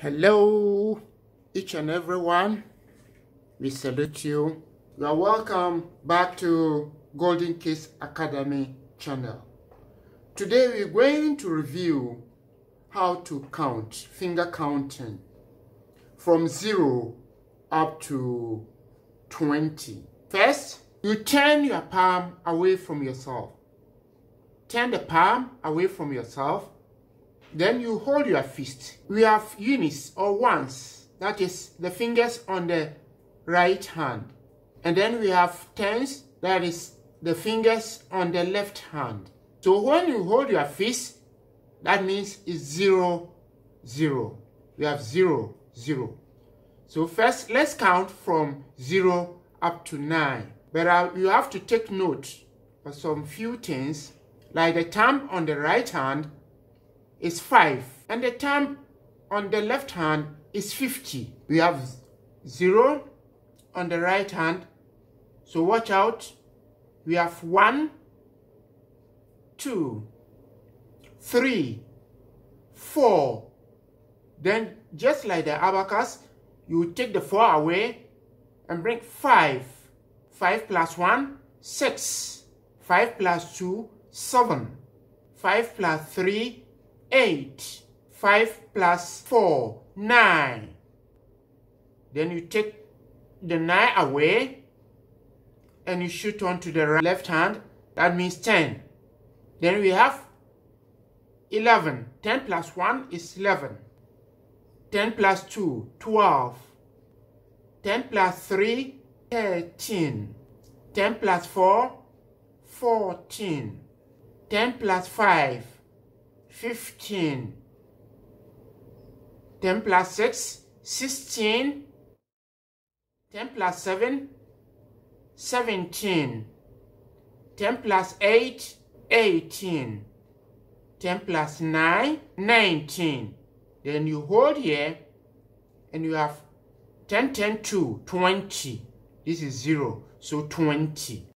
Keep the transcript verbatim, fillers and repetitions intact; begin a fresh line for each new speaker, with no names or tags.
Hello, each and everyone. We salute you. You are welcome back to Golden Case Academy channel. Today we're going to review how to count, finger counting, from zero up to twenty. First, you turn your palm away from yourself. Turn the palm away from yourself. Then you hold your fist. We have unis or ones, that is the fingers on the right hand. And then we have tens, that is the fingers on the left hand. So when you hold your fist, that means it's zero, zero. We have zero, zero. So first, let's count from zero up to nine. But uh, you have to take note of some few things, like the thumb on the right hand is five, and the thumb on the left hand is fifty. We have zero on the right hand, so watch out. We have one, two, three, four. Then just like the abacus, you take the four away and bring five. Five plus one, six. Five plus two, seven. Five plus three, eight. Five plus four, nine. Then you take the nine away and you shoot on to the left hand. That means ten. Then we have eleven. ten plus one is eleven. ten plus two, twelve. ten plus three, thirteen. ten plus four, fourteen. ten plus five, fifteen. ten plus six, sixteen. ten plus seven, seventeen. ten plus eight, eighteen. ten plus nine, nineteen. Then you hold here and you have ten, ten, two, twenty. This is zero, so twenty.